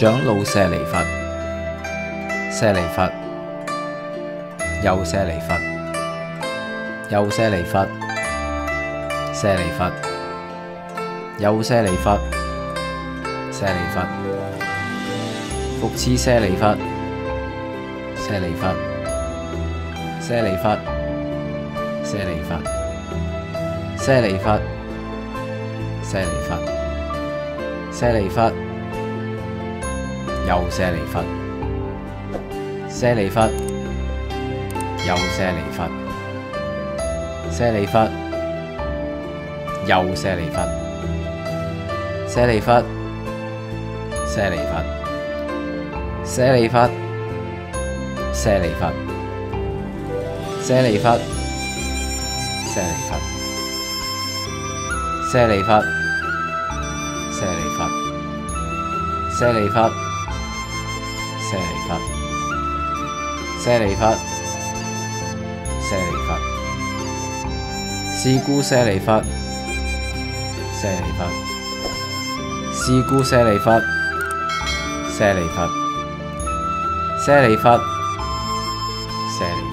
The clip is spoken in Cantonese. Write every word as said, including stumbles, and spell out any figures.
長老舍利弗，舍利弗，又舍利弗，又舍利弗，舍利弗，又舍利弗，舍利弗，復次舍利弗，舍利弗，舍利弗，舍利弗，舍利弗，舍利弗，舍利弗，又舍利弗，舍利弗，又舍利弗，舍利弗，又舍利弗，舍利弗，舍利弗，舍利弗，舍利弗，舍利弗，舍利弗，舍利弗，舍利弗，舍利弗，舍利弗，舍利弗，舍利弗，是故舍利弗，舍利弗，是故舍利弗，舍利弗，舍利弗，舍利弗。